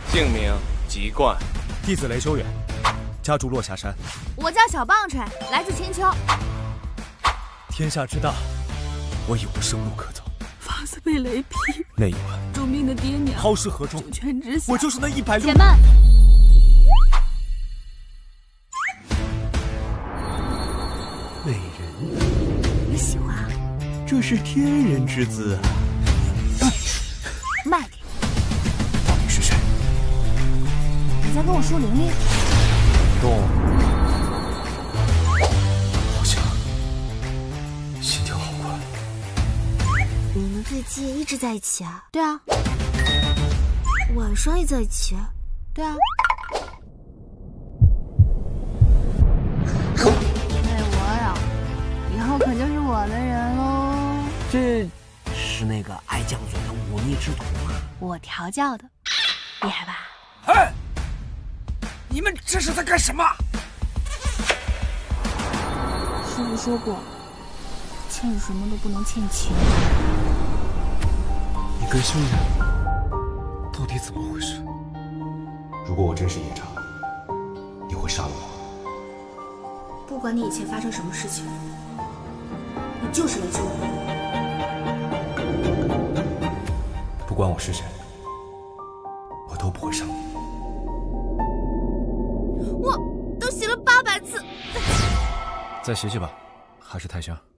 姓名籍贯。 弟子雷修远，家住落霞山。 我叫小棒槌，来自千秋。 天下之大，我已无生路可走。 房子被雷劈， 那一晚， 救命的爹娘抛尸河中， 九泉之下， 我就是那160。 且慢。 美人， 你喜欢啊？ 这是天人之姿啊！ 卖给你。 到底是谁？ 你在跟我说玲玲？ 动，好像心跳好快。 你们最近一直在一起啊？ 对啊， 晚上也在一起？ 对啊。那我呀，以后可就是我的人喽。 这是那个爱犟嘴的忤逆之徒吗？ 我调教的，厉害吧？ 哎，你们这是在干什么？ 师傅说过，欠什么都不能欠情。 你跟修远到底怎么回事？如果我真是夜叉，你会杀了我？ 不管你以前发生什么事情，你就是雷修远。 不管我是谁，我都不会杀你。 我都写了800次。 再写写吧，还是太像。